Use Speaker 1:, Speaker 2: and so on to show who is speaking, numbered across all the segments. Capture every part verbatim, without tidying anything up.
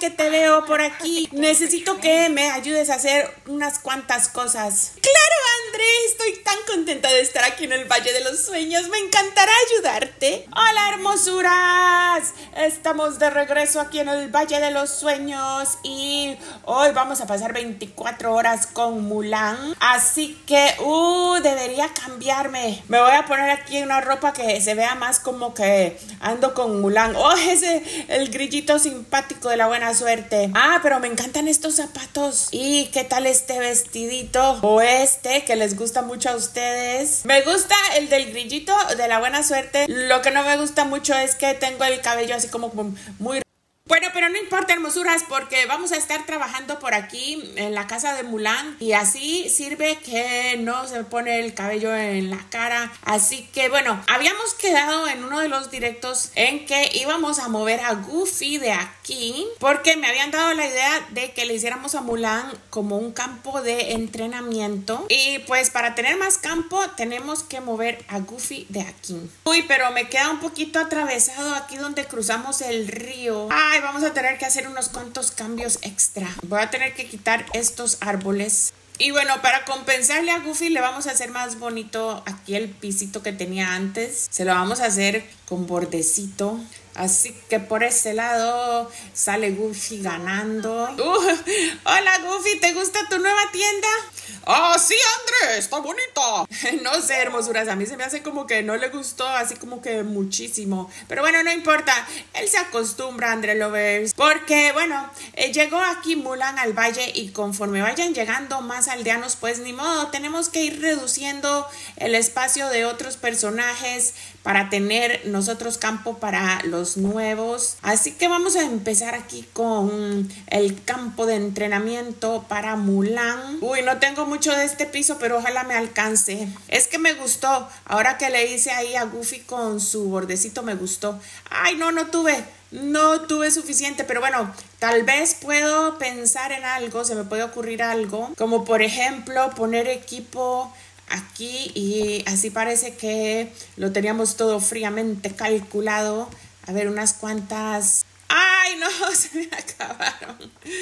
Speaker 1: que te veo por aquí. Necesito que me ayudes a hacer unas cuantas cosas. ¡Claro, André! Estoy tan contenta de estar aquí en el Valle de los Sueños. Me encantará ayudarte. ¡Hola, hermosuras! Estamos de regreso aquí en el Valle de los Sueños y hoy vamos a pasar veinticuatro horas con Mulan. Así que, uh, debería cambiarme. Me voy a poner aquí una ropa que se vea más como que ando con Mulan. ¡Oh, ese! El grillito simpático de la buena suerte. Ah, pero me encantan estos zapatos. ¿Y qué tal este vestidito? O este que les gusta mucho a ustedes. Me gusta el del grillito de la buena suerte. Lo que no me gusta mucho es que tengo el cabello así como muy... Bueno, pero no importa, hermosuras, porque vamos a estar trabajando por aquí en la casa de Mulan y así sirve que no se pone el cabello en la cara. Así que bueno, habíamos quedado en uno de los directos en que íbamos a mover a Goofy de aquí porque me habían dado la idea de que le hiciéramos a Mulan como un campo de entrenamiento y pues para tener más campo tenemos que mover a Goofy de aquí. Uy, pero me queda un poquito atravesado aquí donde cruzamos el río. Ay, vamos a tener que hacer unos cuantos cambios extra. Voy a tener que quitar estos árboles. Y bueno, para compensarle a Goofy le vamos a hacer más bonito aquí el pisito que tenía antes. Se lo vamos a hacer con bordecito. Así que por ese lado sale Goofy ganando. Uh, hola Goofy, ¿te gusta tu nueva tienda?
Speaker 2: ¡Ah, sí, André! ¡Está bonita!
Speaker 1: No sé, hermosuras, a mí se me hace como que no le gustó, así como que muchísimo. Pero bueno, no importa, él se acostumbra, André Lovers. Porque, bueno, eh, llegó aquí Mulan al valle y conforme vayan llegando más aldeanos, pues ni modo, tenemos que ir reduciendo el espacio de otros personajes para tener nosotros campo para los nuevos. Así que vamos a empezar aquí con el campo de entrenamiento para Mulan. Uy, no tengo mucho de este piso, pero ojalá me alcance. Es que me gustó. Ahora que le hice ahí a Goofy con su bordecito, me gustó. Ay, no, no tuve. No tuve suficiente, pero bueno, tal vez puedo pensar en algo, se me puede ocurrir algo. Como por ejemplo, poner equipo aquí y así parece que lo teníamos todo fríamente calculado. A ver, unas cuantas... ¡Ay, no! Se me acabaron.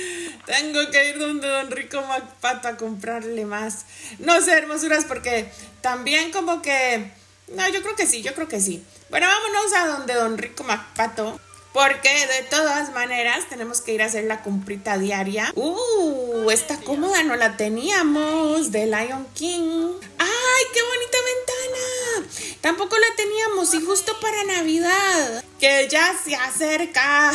Speaker 1: Tengo que ir donde Don Rico McPato a comprarle más. No sé, hermosuras, porque también como que... No, yo creo que sí, yo creo que sí. Bueno, vámonos a donde Don Rico McPato. Porque de todas maneras tenemos que ir a hacer la comprita diaria. ¡Uh! Esta cómoda no la teníamos de Lion King. ¡Ay, qué bonita ventana! Tampoco la teníamos y justo para Navidad, que ya se acerca.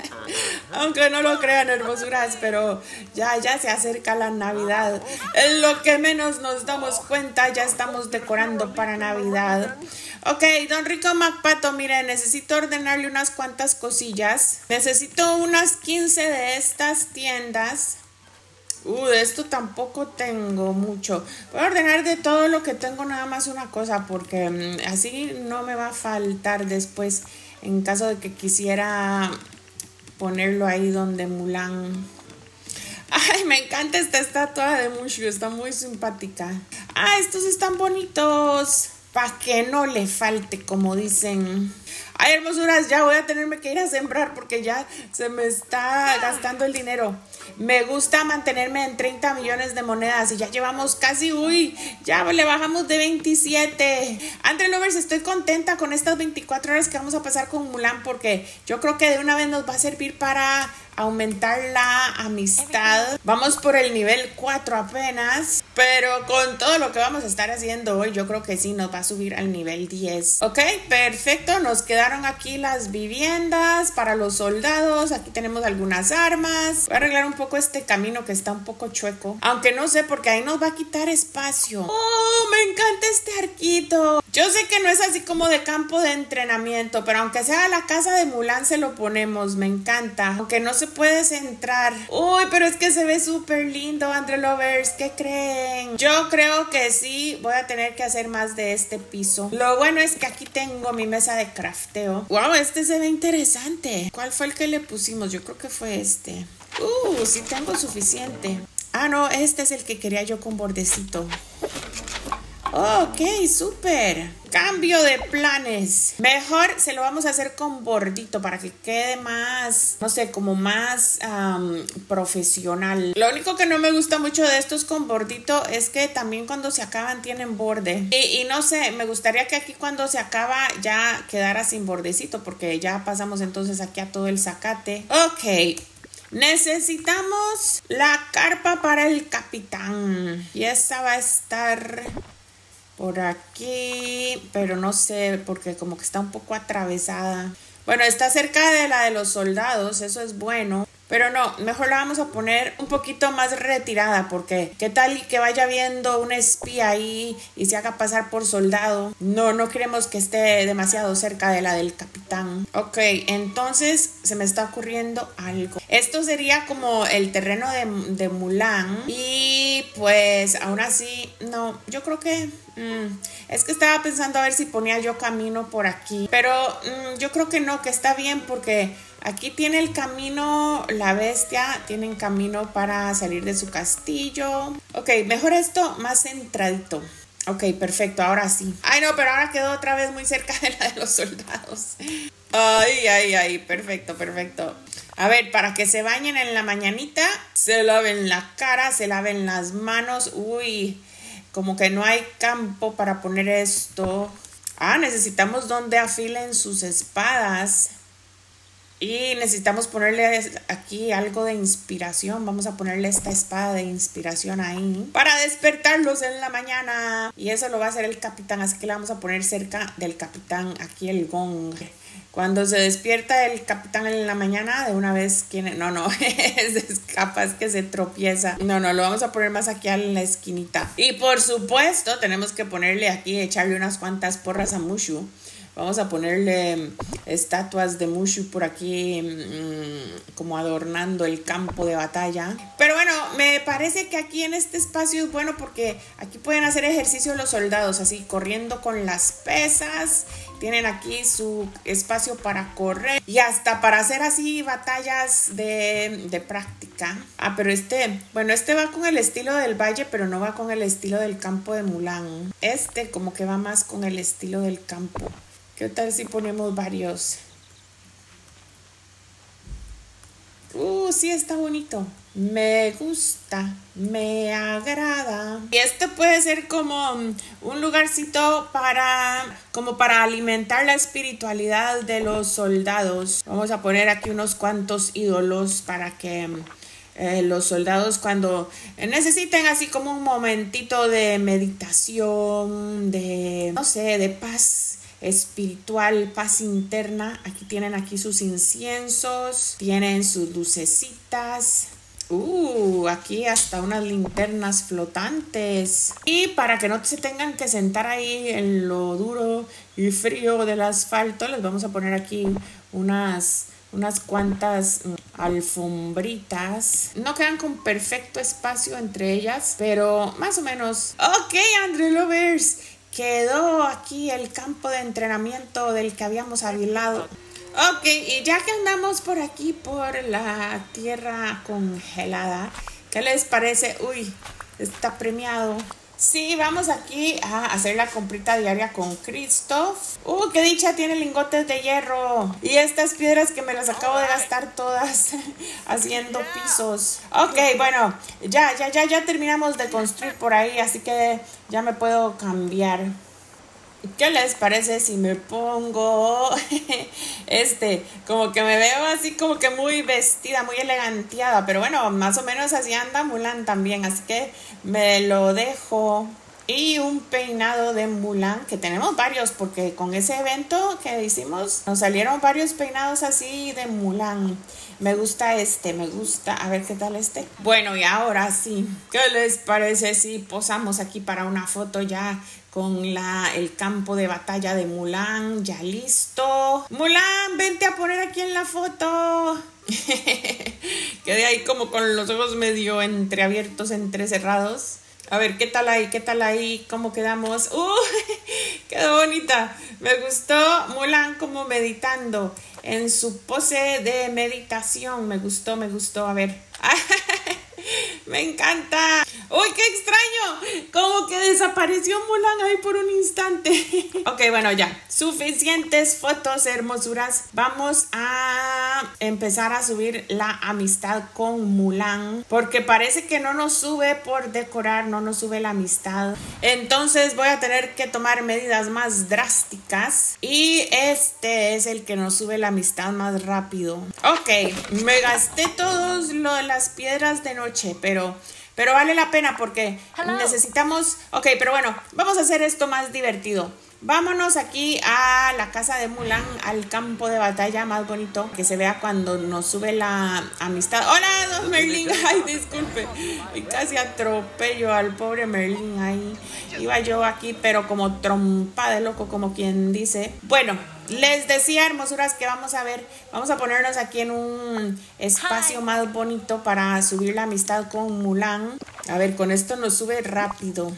Speaker 1: Aunque no lo crean, hermosuras, pero ya, ya se acerca la Navidad. En lo que menos nos damos cuenta, ya estamos decorando para Navidad. Ok, Don Rico McPato, mire, necesito ordenarle unas cuantas cosillas. Necesito unas quince de estas tiendas. Uh, de esto tampoco tengo mucho. Voy a ordenar de todo lo que tengo nada más una cosa, porque um, así no me va a faltar después en caso de que quisiera ponerlo ahí donde Mulan. Ay, me encanta esta estatua de Mushu, está muy simpática. Ah, estos están bonitos. Para que no le falte, como dicen. Ay, hermosuras, ya voy a tenerme que ir a sembrar porque ya se me está gastando el dinero. Me gusta mantenerme en treinta millones de monedas y ya llevamos casi, uy, ya le bajamos de veintisiete. André Lovers, estoy contenta con estas veinticuatro horas que vamos a pasar con Mulan porque yo creo que de una vez nos va a servir para aumentar la amistad. Vamos por el nivel cuatro apenas, pero con todo lo que vamos a estar haciendo hoy, yo creo que sí nos va a subir al nivel diez. Ok, perfecto, nos quedaron aquí las viviendas para los soldados. Aquí tenemos algunas armas. Voy a arreglar un poco este camino que está un poco chueco, aunque no sé porque ahí nos va a quitar espacio. Oh, me encanta este arquito. Yo sé que no es así como de campo de entrenamiento, pero aunque sea la casa de Mulan se lo ponemos. Me encanta, aunque no se puedes entrar. Uy, pero es que se ve súper lindo, André Lovers. ¿Qué creen? Yo creo que sí voy a tener que hacer más de este piso. Lo bueno es que aquí tengo mi mesa de crafteo. Wow, este se ve interesante. ¿Cuál fue el que le pusimos? Yo creo que fue este. Uh, sí tengo suficiente. Ah, no, este es el que quería yo con bordecito. Ok, súper. Cambio de planes. Mejor se lo vamos a hacer con bordito para que quede más, no sé, como más um, profesional. Lo único que no me gusta mucho de estos con bordito es que también cuando se acaban tienen borde. Y, y no sé, me gustaría que aquí cuando se acaba ya quedara sin bordecito porque ya pasamos entonces aquí a todo el zacate. Ok. Necesitamos la carpa para el capitán. Y esa va a estar por aquí, pero no sé, porque como que está un poco atravesada. Bueno, está cerca de la de los soldados, eso es bueno. Pero no, mejor la vamos a poner un poquito más retirada porque qué tal y que vaya viendo un espía ahí y se haga pasar por soldado. No, no queremos que esté demasiado cerca de la del capitán. Ok, entonces se me está ocurriendo algo. Esto sería como el terreno de, de Mulan y pues aún así, no, yo creo que... Mm, es que estaba pensando a ver si ponía yo camino por aquí. Pero mm, yo creo que no, que está bien porque... Aquí tiene el camino, la bestia, tienen camino para salir de su castillo. Ok, mejor esto más centradito. Ok, perfecto, ahora sí. Ay, no, pero ahora quedó otra vez muy cerca de la de los soldados. Ay, ay, ay, perfecto, perfecto. A ver, para que se bañen en la mañanita, se laven la cara, se laven las manos. Uy, como que no hay campo para poner esto. Ah, necesitamos donde afilen sus espadas. Y necesitamos ponerle aquí algo de inspiración. Vamos a ponerle esta espada de inspiración ahí para despertarlos en la mañana. Y eso lo va a hacer el capitán, así que le vamos a poner cerca del capitán aquí el gong. Cuando se despierta el capitán en la mañana, de una vez, ¿quién? No, no, es capaz que se tropieza. No, no, lo vamos a poner más aquí en la esquinita. Y por supuesto, tenemos que ponerle aquí, echarle unas cuantas porras a Mushu. Vamos a ponerle estatuas de Mushu por aquí, mmm, como adornando el campo de batalla. Pero bueno, me parece que aquí en este espacio es bueno porque aquí pueden hacer ejercicio los soldados, así corriendo con las pesas. Tienen aquí su espacio para correr y hasta para hacer así batallas de, de práctica. Ah, pero este, bueno, este va con el estilo del valle, pero no va con el estilo del campo de Mulan. Este como que va más con el estilo del campo. ¿Qué tal si ponemos varios? Uh, sí está bonito. Me gusta, me agrada. Y este puede ser como un lugarcito para, como para alimentar la espiritualidad de los soldados. Vamos a poner aquí unos cuantos ídolos para que eh, los soldados cuando necesiten así como un momentito de meditación, de, no sé, de paz espiritual, paz interna. Aquí tienen aquí sus inciensos, tienen sus lucecitas. Uh, aquí hasta unas linternas flotantes. Y para que no se tengan que sentar ahí en lo duro y frío del asfalto, les vamos a poner aquí unas, unas cuantas alfombritas. No quedan con perfecto espacio entre ellas, pero más o menos. Ok, Andre Lovers. Quedó aquí el campo de entrenamiento del que habíamos hablado. Ok, y ya que andamos por aquí, por la tierra congelada, ¿qué les parece? Uy, está premiado. Sí, vamos aquí a hacer la comprita diaria con Christoph. ¡Uh, qué dicha! Tiene lingotes de hierro. Y estas piedras que me las acabo de gastar todas haciendo pisos. Ok, bueno, ya, ya, ya, ya terminamos de construir por ahí, así que ya me puedo cambiar. ¿Qué les parece si me pongo este, como que me veo así como que muy vestida, muy eleganteada? Pero bueno, más o menos así anda Mulan también, así que me lo dejo. Y un peinado de Mulan, que tenemos varios, porque con ese evento que hicimos nos salieron varios peinados así de Mulan. Me gusta este, me gusta. A ver qué tal este. Bueno, y ahora sí, ¿qué les parece si posamos aquí para una foto ya con la, el campo de batalla de Mulan? Ya listo. Mulan, vente a poner aquí en la foto. Quedé ahí como con los ojos medio entreabiertos, entrecerrados. A ver, ¿qué tal ahí? ¿Qué tal ahí? ¿Cómo quedamos? ¡Uh! ¡Quedó bonita! Me gustó Mulan como meditando en su pose de meditación. Me gustó, me gustó. A ver. Me encanta. ¡Uy, qué extraño! Como que desapareció Mulan ahí por un instante. Ok, bueno, ya. Suficientes fotos, hermosuras. Vamos a empezar a subir la amistad con Mulan. Porque parece que no nos sube por decorar, no nos sube la amistad. Entonces voy a tener que tomar medidas más drásticas. Y este es el que nos sube la amistad más rápido. Ok, me gasté todas las piedras de noche, pero... Pero vale la pena porque Hello. necesitamos... Ok, pero bueno, vamos a hacer esto más divertido. Vámonos aquí a la casa de Mulan, al campo de batalla más bonito, que se vea cuando nos sube la amistad. ¡Hola, don Merlin! ¡Ay, disculpe! Y casi atropello al pobre Merlin ahí. Iba yo aquí, pero como trompa de loco, como quien dice. Bueno, les decía, hermosuras, que vamos a ver, vamos a ponernos aquí en un espacio Hi. más bonito para subir la amistad con Mulan. A ver, con esto nos sube rápido.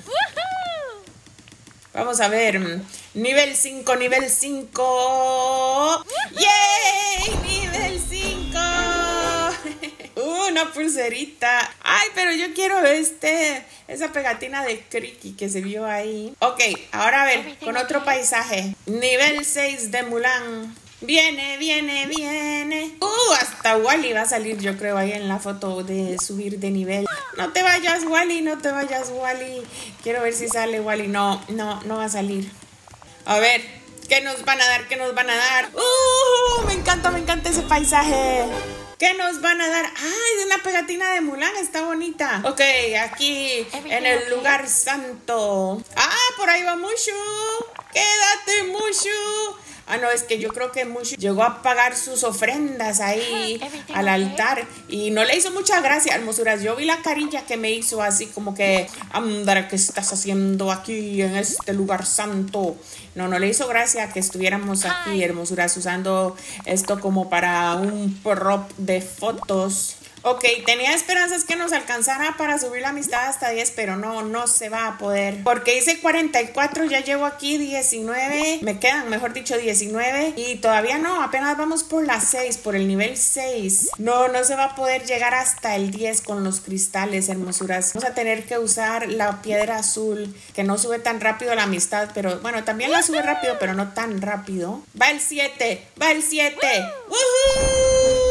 Speaker 1: Vamos a ver, nivel cinco, nivel cinco. ¡Yay! ¡Nivel cinco! Uh, una pulserita. Ay, pero yo quiero este, esa pegatina de Criqui que se vio ahí. Ok, ahora a ver, con otro paisaje. Nivel seis de Mulan. Viene, viene, viene. Uh, hasta Wally va a salir, yo creo, ahí en la foto de subir de nivel. No te vayas, Wally, no te vayas, Wally. Quiero ver si sale Wally. No, no, no va a salir. A ver, ¿qué nos van a dar? ¿Qué nos van a dar? Uh, me encanta, me encanta ese paisaje. ¿Qué nos van a dar? ¡Ay, de una pegatina de Mulan! Está bonita. Ok, aquí en el lugar santo. ¡Ah, por ahí va Mushu! ¡Quédate, Mushu! Ah, no, es que yo creo que Mushu llegó a pagar sus ofrendas ahí al altar y no le hizo mucha gracia, hermosuras. Yo vi la carilla que me hizo así como que, Andra, ¿qué estás haciendo aquí en este lugar santo? No, no le hizo gracia que estuviéramos aquí, hermosuras, usando esto como para un prop de fotos. Ok, tenía esperanzas que nos alcanzara para subir la amistad hasta diez, pero no, no se va a poder. Porque hice cuarenta y cuatro, ya llevo aquí diecinueve, me quedan, mejor dicho, diecinueve. Y todavía no, apenas vamos por las seis, por el nivel seis. No, no se va a poder llegar hasta el diez con los cristales, hermosuras. Vamos a tener que usar la piedra azul, que no sube tan rápido la amistad, pero bueno, también la sube rápido, pero no tan rápido. Va el siete, va el siete. ¡Woohoo!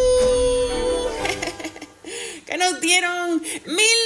Speaker 1: Que nos dieron mil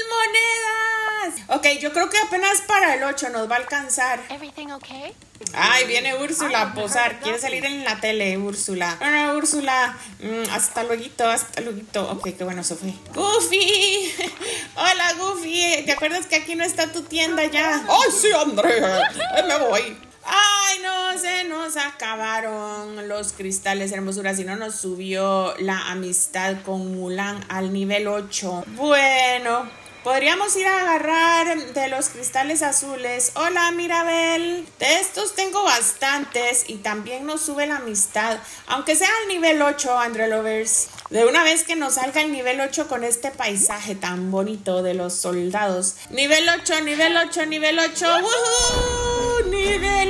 Speaker 1: monedas. Ok, yo creo que apenas para el ocho nos va a alcanzar.
Speaker 3: Okay?
Speaker 1: Ay, viene Úrsula a posar. Quiere salir en la tele, Úrsula. No, no, Úrsula. Mm, hasta luego, hasta luego. Ok, qué bueno se fue. Goofy. Hola, Goofy. ¿Te acuerdas que aquí no está tu tienda ya?
Speaker 2: Ay, sí, Andrea. Me voy.
Speaker 1: Ay, no, se nos acabaron los cristales, hermosuras, y no nos subió la amistad con Mulan al nivel ocho. Bueno, podríamos ir a agarrar de los cristales azules. Hola, Mirabel. De estos tengo bastantes y también nos sube la amistad, aunque sea al nivel ocho, Andre Lovers. De una vez que nos salga el nivel ocho con este paisaje tan bonito de los soldados. Nivel ocho, nivel ocho, nivel ocho. ¡Woohoo! Nivel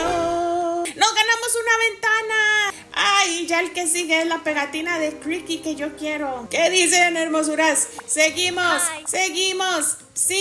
Speaker 1: ocho. ¡Nos ganamos una ventana! ¡Ay! Ya el que sigue es la pegatina de Criqui que yo quiero. ¿Qué dicen, hermosuras? ¡Seguimos!
Speaker 3: Hi.
Speaker 1: ¡Seguimos!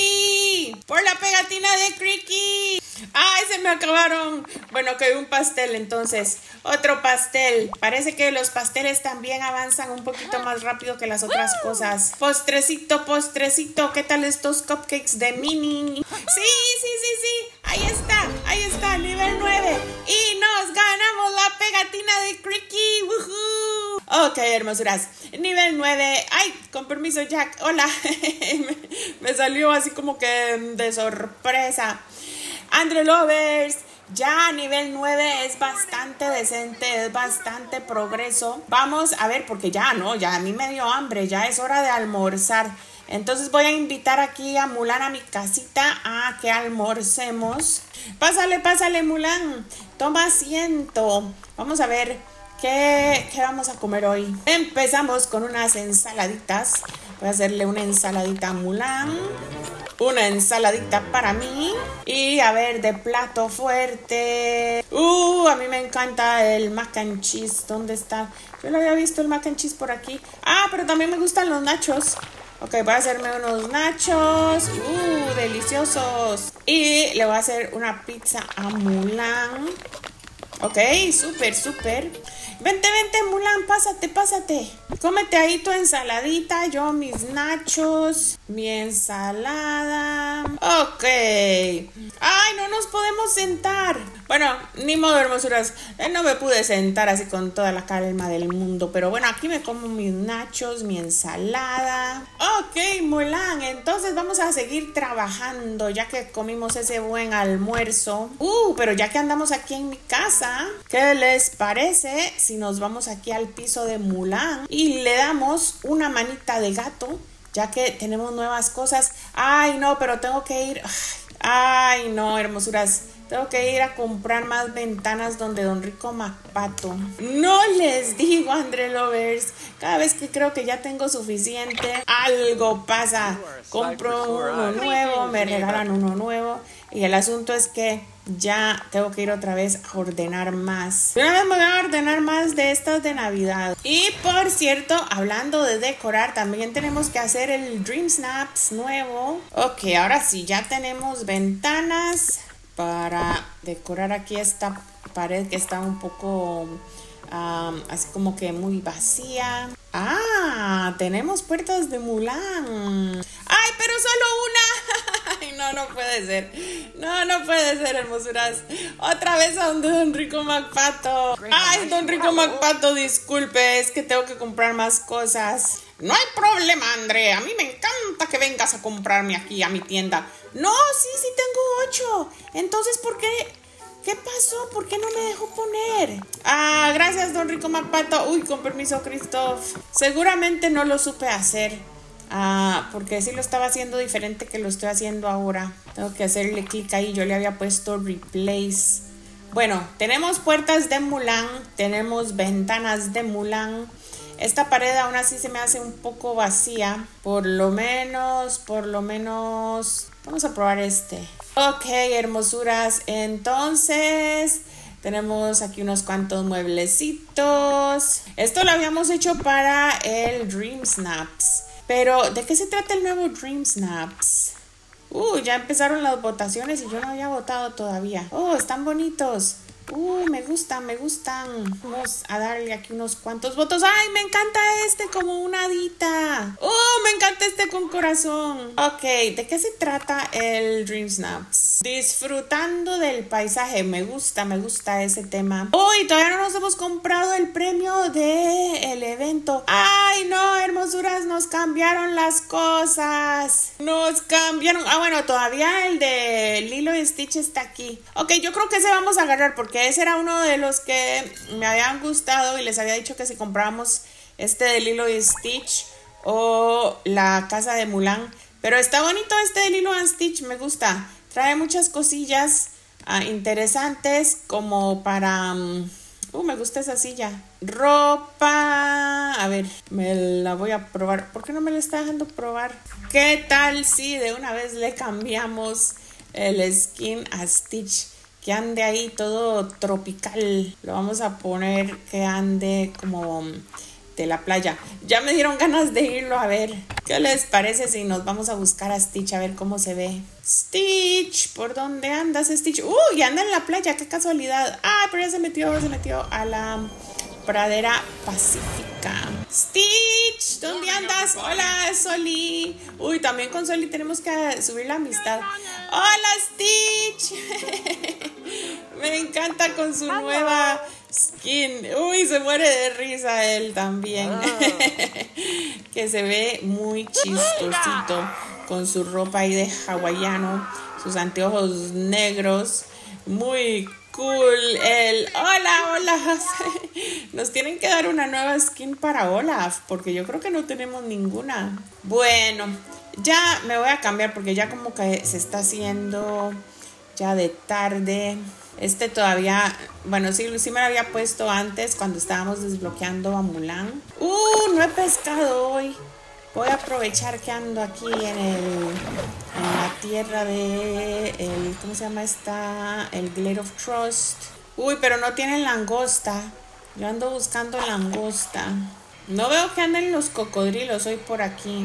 Speaker 1: ¡Sí! ¡Por la pegatina de Criqui! ¡Ay, se me acabaron! Bueno, que un pastel entonces. Otro pastel. Parece que los pasteles también avanzan un poquito más rápido que las otras cosas. Postrecito, postrecito. ¿Qué tal estos cupcakes de Mini? Sí, sí, sí, sí. Ahí está, ahí está, nivel nueve. Y nos ganamos la pegatina de Criqui. ¡Woohoo! Ok, hermosuras. Nivel nueve. Ay, con permiso, Jack. Hola. me, me salió así como que de sorpresa. Andre Lovers, ya nivel nueve es bastante decente, es bastante progreso. Vamos a ver, porque ya no, ya a mí me dio hambre, ya es hora de almorzar. Entonces voy a invitar aquí a Mulan a mi casita a que almorcemos. Pásale, pásale, Mulan, toma asiento. Vamos a ver qué, qué vamos a comer hoy. Empezamos con unas ensaladitas. Voy a hacerle una ensaladita a Mulan. Una ensaladita para mí. Y a ver, de plato fuerte. Uh, a mí me encanta el mac and cheese. ¿Dónde está? Yo no había visto el mac and cheese por aquí. Ah, pero también me gustan los nachos. Ok, voy a hacerme unos nachos. Uh, deliciosos. Y le voy a hacer una pizza a Mulan. Ok, súper, súper. Vente, vente, Mulan, pásate, pásate. Cómete ahí tu ensaladita, yo mis nachos, mi ensalada. Ok. Ay, no nos podemos sentar. Bueno, ni modo, hermosuras. Eh, no me pude sentar así con toda la calma del mundo. Pero bueno, aquí me como mis nachos, mi ensalada. Ok, Mulan, entonces vamos a seguir trabajando ya que comimos ese buen almuerzo. Uh, pero ya que andamos aquí en mi casa, ¿qué les parece si nos vamos aquí al piso de Mulan y le damos una manita de gato, ya que tenemos nuevas cosas? Ay, no, pero tengo que ir. Ay, no, hermosuras. Tengo que ir a comprar más ventanas donde Don Rico McPato. No les digo, Andre Lovers. Cada vez que creo que ya tengo suficiente, algo pasa. Compro uno nuevo, me regalan uno nuevo. Y el asunto es que ya tengo que ir otra vez a ordenar más. Una vez me voy a ordenar más de estas de Navidad. Y por cierto, hablando de decorar, también tenemos que hacer el Dream Snaps nuevo. Ok, ahora sí, ya tenemos ventanas para decorar aquí esta pared que está un poco um, así como que muy vacía. Ah, tenemos puertas de Mulan. Ay, pero solo una. Ay, no, no puede ser. No, no puede ser, hermosuras. Otra vez a donde Don Rico McPato. Ay, Don Rico McPato, disculpe, es que tengo que comprar más cosas.
Speaker 2: No hay problema, Andrea. A mí me encanta que vengas a comprarme aquí a mi tienda.
Speaker 1: No, sí, sí tengo ocho. Entonces, ¿por qué? ¿Qué pasó? ¿Por qué no me dejó poner? Ah, gracias, Don Rico McPato. Uy, con permiso, Christoph. Seguramente no lo supe hacer. Ah, porque sí lo estaba haciendo diferente que lo estoy haciendo ahora. Tengo que hacerle clic ahí. Yo le había puesto replace. Bueno, tenemos puertas de Mulan. Tenemos ventanas de Mulan. Esta pared aún así se me hace un poco vacía. Por lo menos, por lo menos... Vamos a probar este. Ok, hermosuras. Entonces, tenemos aquí unos cuantos mueblecitos. Esto lo habíamos hecho para el Dream Snaps. Pero, ¿de qué se trata el nuevo Dream Snaps? Uh, ya empezaron las votaciones y yo no había votado todavía. Oh, están bonitos. Uh, me gustan, me gustan. Vamos a darle aquí unos cuantos votos. ¡Ay, me encanta este como una hadita! ¡Oh, me encanta este con corazón! Ok, ¿de qué se trata el Dream Snaps? Disfrutando del paisaje. Me gusta, me gusta ese tema. ¡Uy, todavía no nos hemos comprado el premio del evento! ¡Ay, no, hermosuras! Nos cambiaron las cosas. Nos cambiaron. Ah, bueno, todavía el de Lilo y Stitch está aquí. Ok, yo creo que ese vamos a agarrar porque ese era uno de los que me habían gustado y les había dicho que si comprábamos este de Lilo y Stitch o la casa de Mulan. Pero está bonito este de Lilo y Stitch, me gusta. Trae muchas cosillas uh, interesantes como para... Um, uh, me gusta esa silla. Ropa... A ver, me la voy a probar. ¿Por qué no me la está dejando probar? ¿Qué tal si de una vez le cambiamos el skin a Stitch? Que ande ahí todo tropical. Lo vamos a poner que ande como de la playa. Ya me dieron ganas de irlo a ver. ¿Qué les parece si nos vamos a buscar a Stitch a ver cómo se ve? Stitch, ¿por dónde andas, Stitch? ¡Uy! Anda en la playa, qué casualidad. Ah, pero ya se metió, se metió a la pradera pacífica. Stitch, ¿dónde andas? Hola, Soli. Uy, también con Soli tenemos que subir la amistad. Hola, Stitch. Me encanta con su nueva skin. Uy, se muere de risa él también. Que se ve muy chistosito con su ropa ahí de hawaiano, sus anteojos negros. Muy cool el hola Olaf. Nos tienen que dar una nueva skin para Olaf porque yo creo que no tenemos ninguna. Bueno, ya me voy a cambiar porque ya como que se está haciendo ya de tarde. Este todavía, bueno, sí, sí me lo había puesto antes cuando estábamos desbloqueando a Mulan. Uh, no he pescado hoy. Voy a aprovechar que ando aquí en el en la tierra de el, ¿cómo se llama esta? El Glade of Trust. Uy, pero no tienen langosta. Yo ando buscando langosta. No veo que anden los cocodrilos hoy por aquí.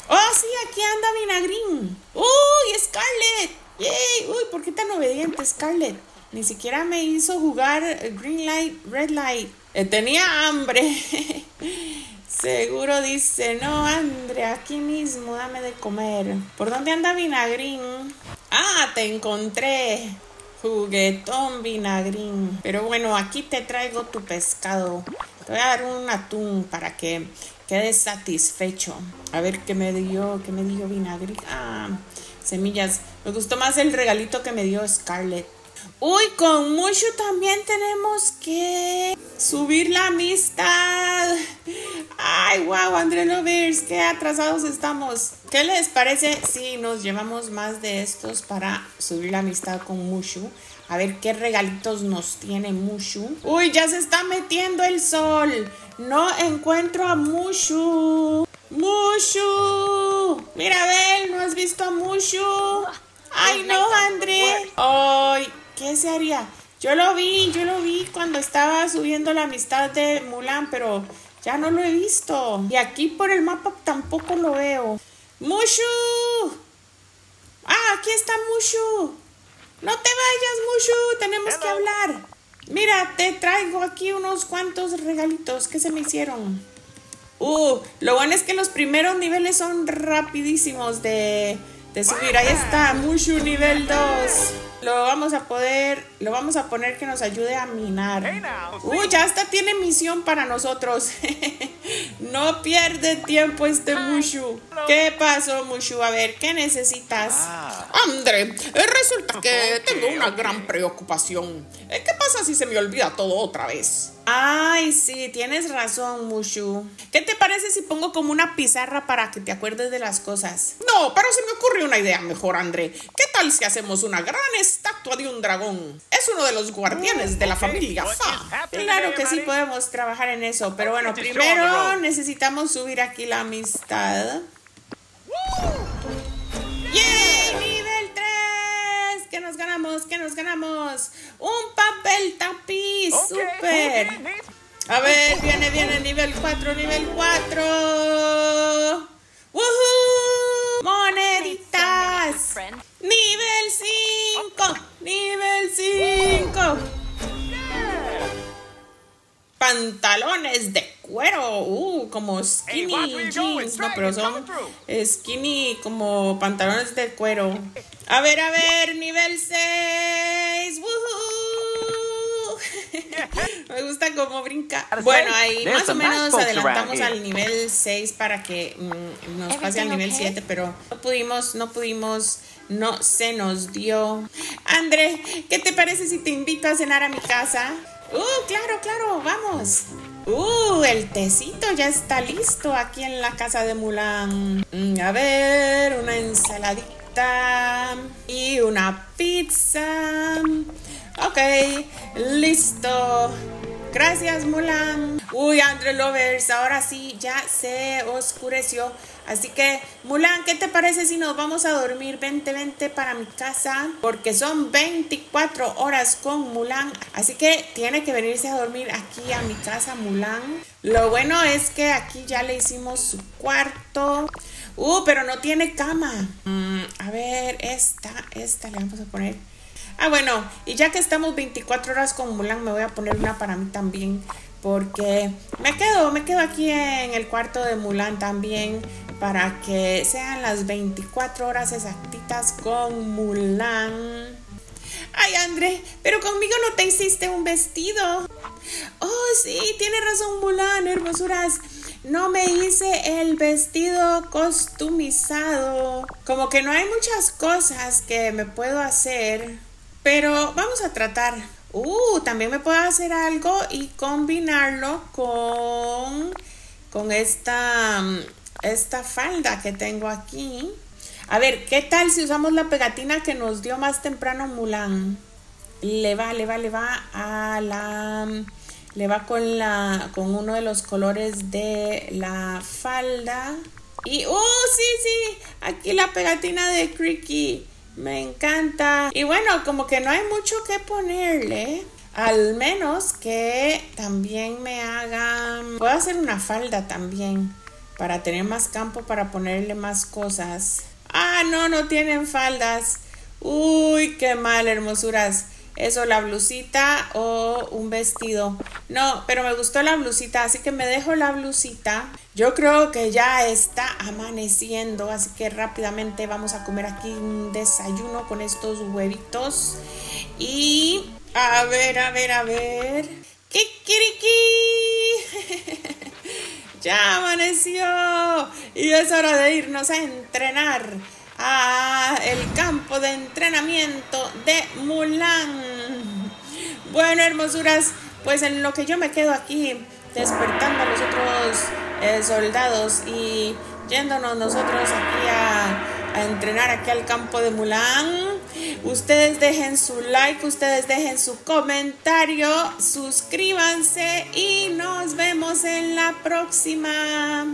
Speaker 1: Oh, sí, aquí anda Vinagrín. Uy, Scarlett. Yay. Uy, ¿por qué tan obediente Scarlett? Ni siquiera me hizo jugar Green Light, Red Light. Eh, tenía hambre. Seguro dice, no, Andre, aquí mismo, dame de comer. ¿Por dónde anda Vinagrín? Ah, te encontré. Juguetón Vinagrín. Pero bueno, aquí te traigo tu pescado. Te voy a dar un atún para que quedes satisfecho. A ver qué me dio, qué me dio Vinagrín. Ah, semillas. Me gustó más el regalito que me dio Scarlett. Uy, con Mushu también tenemos que subir la amistad. Ay, wow, Andre Lovers, qué atrasados estamos. ¿Qué les parece si nos llevamos más de estos para subir la amistad con Mushu? A ver qué regalitos nos tiene Mushu. Uy, ya se está metiendo el sol. No encuentro a Mushu. Mushu. Mira, Bel, ¿no has visto a Mushu? Ay, no, Andre. Ay, ¿qué se haría? Yo lo vi, yo lo vi cuando estaba subiendo la amistad de Mulan, pero ya no lo he visto. Y aquí por el mapa tampoco lo veo. ¡Mushu! Ah, aquí está Mushu. No te vayas, Mushu, tenemos que hablar. Mira, te traigo aquí unos cuantos regalitos que se me hicieron. Uh, lo bueno es que los primeros niveles son rapidísimos de... de subir. Ahí está, Mushu nivel dos. Lo vamos a poder, lo vamos a poner que nos ayude a minar. Uy, ya hasta tiene misión para nosotros. No pierde tiempo este Mushu. ¿Qué pasó, Mushu? A ver, ¿qué necesitas?
Speaker 2: Ah. Andre, resulta que tengo una gran preocupación. ¿Qué pasa si se me olvida todo otra vez?
Speaker 1: Ay, sí, tienes razón, Mushu. ¿Qué te parece si pongo como una pizarra para que te acuerdes de las cosas?
Speaker 2: No, pero se me ocurre una idea mejor, Andre. ¿Qué tal si hacemos una gran estatua de un dragón? Es uno de los guardianes de la familia Fa.
Speaker 1: Claro que sí podemos trabajar en eso, pero bueno, primero necesitamos subir aquí la amistad. ¡Yay! ¡Nivel tres! ¿Qué nos ganamos? ¿Qué nos ganamos? ¡Un papel tapiz! ¡Súper! A ver, viene, viene, nivel cuatro, nivel cuatro. ¡Woohoo! ¡Moneditas! ¡Nivel cinco! ¡Nivel cinco! Pantalones de cuero, uh, como skinny jeans, no, pero son skinny como pantalones de cuero. A ver, a ver, nivel seis. ¡Woohoo! Me gusta cómo brinca. Bueno, ahí más o menos adelantamos al nivel seis para que mm, nos pase al nivel siete, pero no pudimos, no pudimos, no se nos dio. Andre, ¿qué te parece si te invito a cenar a mi casa? Uh, claro, claro, vamos. Uh, el tecito ya está listo aquí en la casa de Mulan. Mm, a ver, una ensaladita y una pizza. Ok, listo. Gracias, Mulan. Uy, Andre Lovers, ahora sí ya se oscureció. Así que, Mulan, ¿qué te parece si nos vamos a dormir? Vente, vente para mi casa, porque son veinticuatro horas con Mulan. Así que tiene que venirse a dormir aquí a mi casa, Mulan. Lo bueno es que aquí ya le hicimos su cuarto. Uh, pero no tiene cama. Mm, a ver, esta, esta le vamos a poner. Ah, bueno, y ya que estamos veinticuatro horas con Mulan, me voy a poner una para mí también. Porque me quedo, me quedo aquí en el cuarto de Mulan también, para que sean las veinticuatro horas exactitas con Mulan. Ay, Andre, pero conmigo no te hiciste un vestido. Oh, sí, tiene razón, Mulan, hermosuras. No me hice el vestido customizado. Como que no hay muchas cosas que me puedo hacer, pero vamos a tratar. Uh, también me puedo hacer algo y combinarlo con, con esta, esta falda que tengo aquí. A ver, ¿qué tal si usamos la pegatina que nos dio más temprano Mulan? Le va, le va, le va a la... Le va con, la, con uno de los colores de la falda. Y, ¡uh, sí, sí! Aquí la pegatina de Creaky. Me encanta. Y bueno, como que no hay mucho que ponerle. Al menos que también me hagan... Puedo hacer una falda también. para tener más campo para ponerle más cosas. Ah, no, no tienen faldas. Uy, qué mal, hermosuras. Eso, la blusita o un vestido. No, pero me gustó la blusita, así que me dejo la blusita. Yo creo que ya está amaneciendo, así que rápidamente vamos a comer aquí un desayuno con estos huevitos. Y a ver, a ver, a ver. ¡Kikiriki! Ya amaneció y es hora de irnos a entrenar a el campo de entrenamiento de Mulan. Bueno, hermosuras, pues en lo que yo me quedo aquí despertando a los otros eh, soldados y yéndonos nosotros aquí a, a entrenar aquí al campo de Mulan, ustedes dejen su like, ustedes dejen su comentario, suscríbanse y nos vemos en la próxima.